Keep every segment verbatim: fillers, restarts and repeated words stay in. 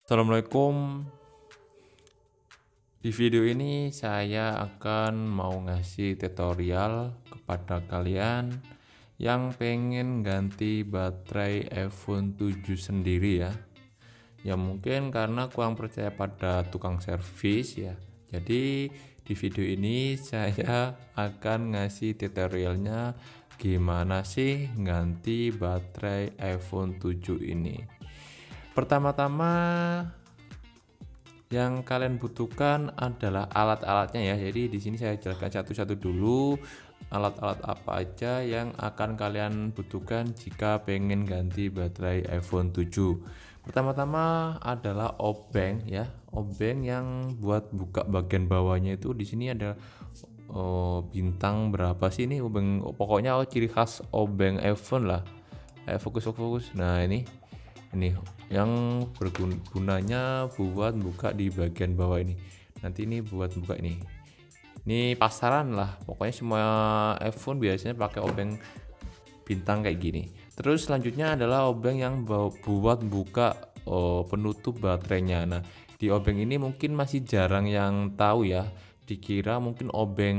Assalamualaikum. Di video ini saya akan mau ngasih tutorial kepada kalian yang pengen ganti baterai iPhone tujuh sendiri ya. Ya mungkin karena kurang percaya pada tukang servis ya. Jadi di video ini saya akan ngasih tutorialnya gimana sih ganti baterai iPhone tujuh ini. Pertama-tama yang kalian butuhkan adalah alat-alatnya ya. Jadi di sini saya jelaskan satu-satu dulu alat-alat apa aja yang akan kalian butuhkan jika pengen ganti baterai iPhone tujuh. Pertama-tama adalah obeng ya. Obeng yang buat buka bagian bawahnya itu di sini ada oh, bintang berapa sih ini obeng, pokoknya oh, ciri khas obeng iPhone lah. Eh, fokus fokus. Nah, ini ini yang bergunanya buat buka di bagian bawah ini. Nanti ini buat buka ini. Ini pasaran lah. Pokoknya semua iPhone biasanya pakai obeng bintang kayak gini. Terus selanjutnya adalah obeng yang buat buka oh, penutup baterainya. Nah, di obeng ini mungkin masih jarang yang tahu ya. Dikira mungkin obeng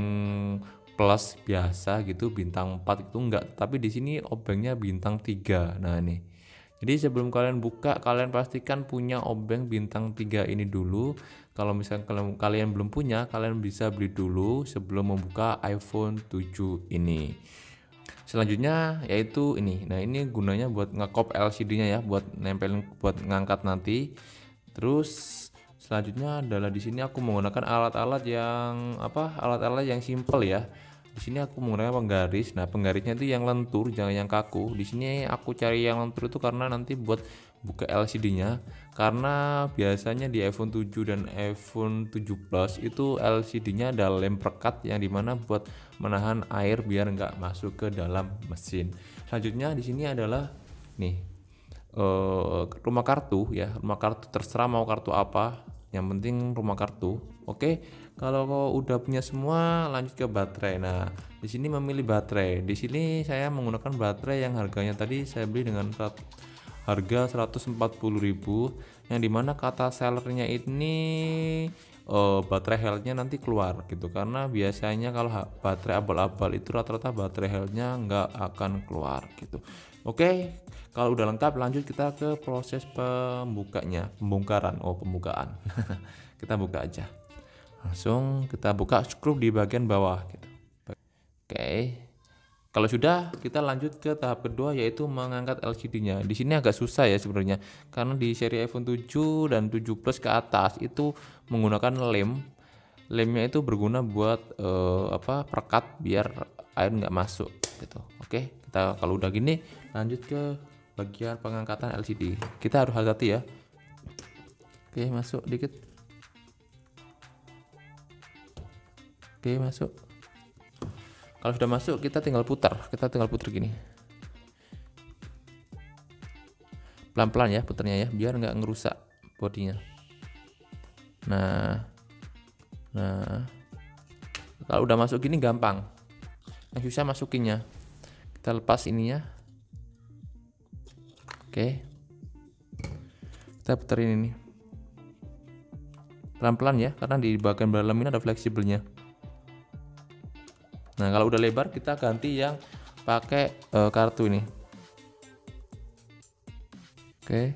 plus biasa gitu bintang empat itu enggak, tapi di sini obengnya bintang tiga. Nah, ini. Jadi sebelum kalian buka, kalian pastikan punya obeng bintang tiga ini dulu. Kalau misalnya kalian, kalian belum punya, kalian bisa beli dulu sebelum membuka iPhone tujuh ini. Selanjutnya yaitu ini. Nah, ini gunanya buat ngekop L C D-nya ya, buat nempelin buat ngangkat nanti. Terus selanjutnya adalah di sini aku menggunakan alat-alat yang apa? Alat-alat yang simple ya. Di sini aku menggunakan penggaris. Nah, penggarisnya itu yang lentur, jangan yang kaku. Di sini aku cari yang lentur itu karena nanti buat buka L C D-nya. Karena biasanya di iPhone tujuh dan iPhone tujuh Plus itu L C D-nya ada lem perekat yang dimana buat menahan air biar nggak masuk ke dalam mesin. Selanjutnya di sini adalah nih eh, rumah kartu ya. Rumah kartu terserah mau kartu apa. Yang penting rumah kartu. Oke, kalau kau udah punya semua, lanjut ke baterai. Nah, di sini memilih baterai. Di sini saya menggunakan baterai yang harganya tadi saya beli dengan harga seratus empat puluh ribu, yang dimana kata sellernya ini uh, baterai healthnya nanti keluar gitu. Karena biasanya kalau baterai abal-abal itu rata-rata baterai healthnya nggak akan keluar gitu. Oke, kalau udah lengkap lanjut kita ke proses pembukanya, pembongkaran. Oh, pembukaan. Kita buka aja. Langsung kita buka skrup di bagian bawah gitu. Oke. Kalau sudah, kita lanjut ke tahap kedua yaitu mengangkat L C D-nya. Di sini agak susah ya sebenarnya karena di seri iPhone tujuh dan tujuh Plus ke atas itu menggunakan lem. Lemnya itu berguna buat eh, apa? Perekat biar air nggak masuk gitu. Oke, kita kalau udah gini lanjut ke bagian pengangkatan L C D. Kita harus hati-hati ya. Oke, masuk dikit. Oke, masuk. Kalau sudah masuk, kita tinggal putar. Kita tinggal putar gini. Pelan-pelan ya putarnya ya, biar nggak ngerusak bodinya. Nah, nah, kalau udah masuk gini gampang. Yang susah masukinnya. Kita lepas ininya. Oke. Kita puterin ini. Pelan-pelan ya, karena di bagian dalam ini ada fleksibelnya. Nah, kalau udah lebar kita ganti yang pakai uh, kartu ini. Oke.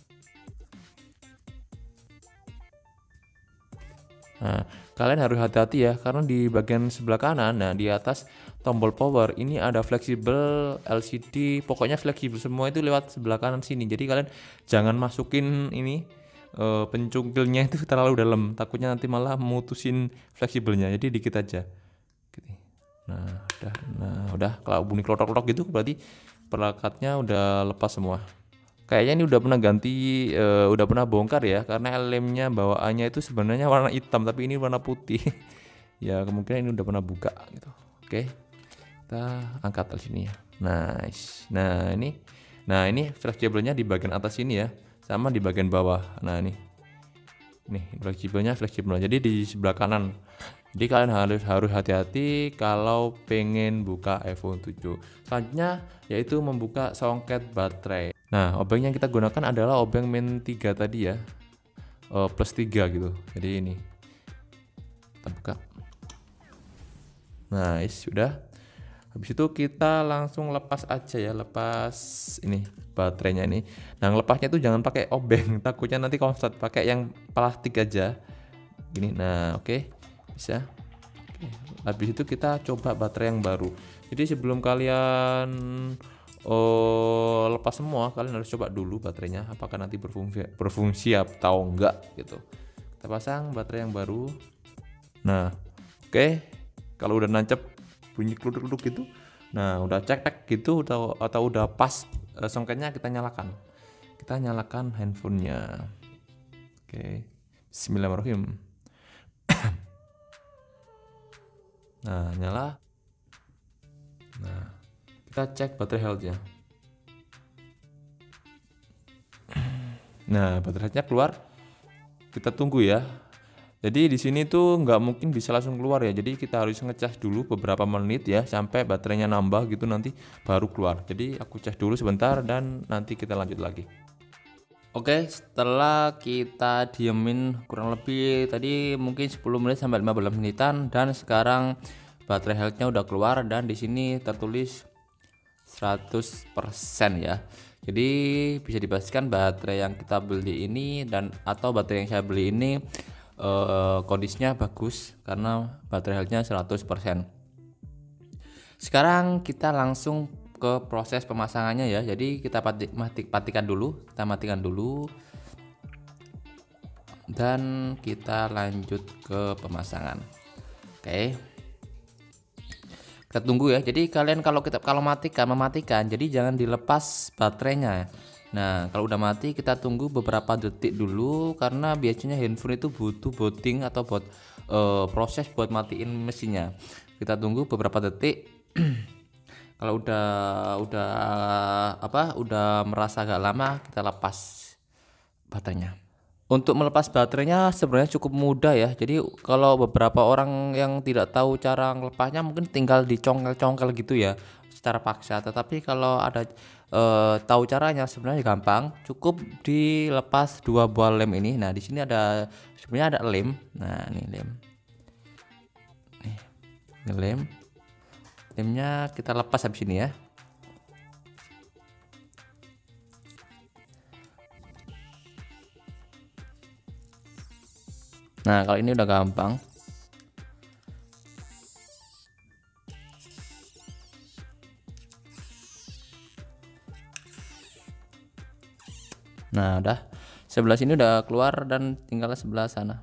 Nah, kalian harus hati-hati ya karena di bagian sebelah kanan, nah di atas tombol power ini ada fleksibel L C D, pokoknya fleksibel semua itu lewat sebelah kanan sini. Jadi kalian jangan masukin ini uh, pencungkilnya itu terlalu dalam, takutnya nanti malah memutusin fleksibelnya. Jadi dikit aja. Gini. Nah, udah, nah udah kalau bunyi klotok-klotok gitu berarti perekatnya udah lepas semua. Kayaknya ini udah pernah ganti, uh, udah pernah bongkar ya, karena lemnya bawaannya itu sebenarnya warna hitam tapi ini warna putih. Ya kemungkinan ini udah pernah buka gitu. Oke, kita angkat dari sini ya. Nice. Nah ini, nah ini fleksibelnya di bagian atas sini ya, sama di bagian bawah. Nah ini, nih fleksibelnya fleksibel. Jadi di sebelah kanan. Jadi kalian harus harus hati-hati kalau pengen buka iPhone tujuh. Selanjutnya yaitu membuka soket baterai. Nah, obeng yang kita gunakan adalah obeng main tiga tadi ya. uh, plus tiga gitu. Jadi ini kita buka. Nah, sudah. Habis itu kita langsung lepas aja ya, lepas ini baterainya ini. Nah, lepasnya itu jangan pakai obeng, takutnya nanti kalau pakai yang plastik aja gini. Nah, oke, okay. Bisa. Okay. Habis itu kita coba baterai yang baru. Jadi sebelum kalian oh, lepas semua, kalian harus coba dulu baterainya apakah nanti berfungsi berfungsi atau enggak gitu. Kita pasang baterai yang baru. Nah, oke, okay. Kalau udah nancep bunyi kluduk-kluduk gitu, nah udah cek-cek gitu atau, atau udah pas e, songketnya, kita nyalakan. Kita nyalakan handphonenya. Oke, okay. Bismillahirrahmanirrahim. Nah, nyala. Nah, kita cek baterai health-nya. Nah, baterai health-nya keluar. Kita tunggu ya. Jadi di sini tuh nggak mungkin bisa langsung keluar ya. Jadi kita harus ngecas dulu beberapa menit ya sampai baterainya nambah gitu, nanti baru keluar. Jadi aku cas dulu sebentar dan nanti kita lanjut lagi. Oke, setelah kita diemin kurang lebih tadi mungkin sepuluh menit sampai lima belas menitan, dan sekarang baterai health-nya udah keluar dan di sini tertulis seratus persen ya. Jadi bisa dipastikan baterai yang kita beli ini dan atau baterai yang saya beli ini Uh, kondisinya bagus karena baterai health-nya seratus persen. Sekarang kita langsung ke proses pemasangannya ya. Jadi kita pati, mati, matikan dulu, kita matikan dulu dan kita lanjut ke pemasangan. Oke. Kita tunggu ya. Jadi kalian kalau kita kalau matikan mematikan, jadi jangan dilepas baterainya. Nah, kalau udah mati kita tunggu beberapa detik dulu karena biasanya handphone itu butuh booting atau buat uh, proses buat matiin mesinnya. Kita tunggu beberapa detik. Kalau udah udah apa? Udah merasa agak lama, kita lepas baterainya. Untuk melepas baterainya sebenarnya cukup mudah ya. Jadi kalau beberapa orang yang tidak tahu cara melepasnya mungkin tinggal dicongkel-congkel gitu ya secara paksa. Tetapi kalau ada Uh, tahu caranya sebenarnya gampang, cukup dilepas dua buah lem ini. Nah, di sini ada sebenarnya ada lem. Nah, ini lem. Nih, ini lem. Lemnya kita lepas habis ini ya. Nah, kalau ini udah gampang. Nah, udah sebelah sini udah keluar dan tinggal sebelah sana.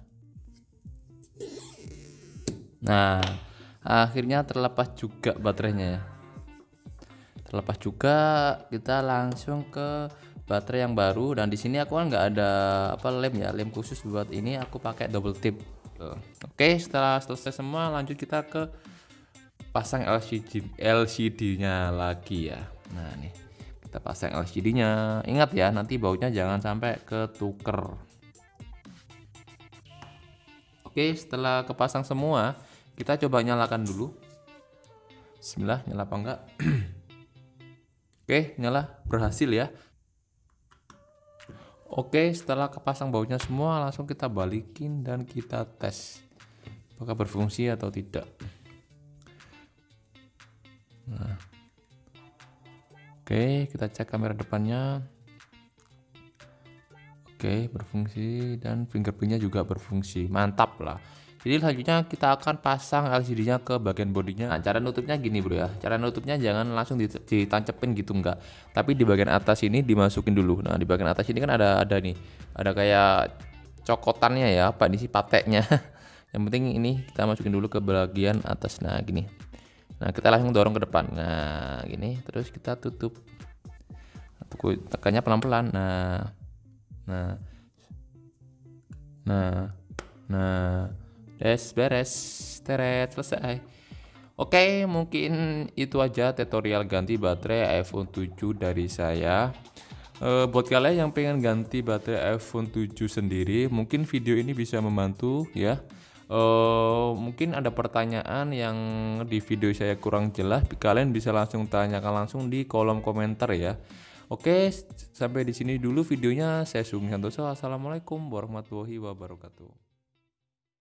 Nah, akhirnya terlepas juga baterainya ya. Terlepas juga, kita langsung ke baterai yang baru. Dan di sini aku kan nggak ada apa lem ya, lem khusus buat ini. Aku pakai double tip. Oke, setelah selesai semua, lanjut kita ke pasang L C D L C D-nya lagi ya. Nah, nih. Kita pasang L C D-nya. Ingat ya, nanti bautnya jangan sampai ketuker. Oke, setelah kepasang semua, kita coba nyalakan dulu. Bismillah, nyala apa enggak? Oke, nyala, berhasil ya. Oke, setelah kepasang bautnya semua, langsung kita balikin dan kita tes apakah berfungsi atau tidak. Nah, oke, kita cek kamera depannya. Oke, berfungsi dan fingerprintnya juga berfungsi. Mantap lah. Jadi selanjutnya kita akan pasang L C D-nya ke bagian bodinya. Nah, cara nutupnya gini bro ya. Cara nutupnya jangan langsung ditancepin gitu enggak. Tapi di bagian atas ini dimasukin dulu. Nah, di bagian atas ini kan ada ada nih. Ada kayak cokotannya ya. Apa ini sih pateknya. Yang penting ini kita masukin dulu ke bagian atas. Nah, gini. Nah, kita langsung dorong ke depan. Nah, gini. Terus kita tutup. Tekannya pelan-pelan. Nah. Nah. Nah. Nah. Des, beres, teret, selesai. Oke, mungkin itu aja tutorial ganti baterai iPhone tujuh dari saya. E, buat kalian yang pengen ganti baterai iPhone tujuh sendiri, mungkin video ini bisa membantu ya. E, mungkin ada pertanyaan yang di video saya kurang jelas, kalian bisa langsung tanyakan langsung di kolom komentar ya. Oke, sampai di sini dulu videonya. Saya Sugeng Santoso. Assalamualaikum warahmatullahi wabarakatuh.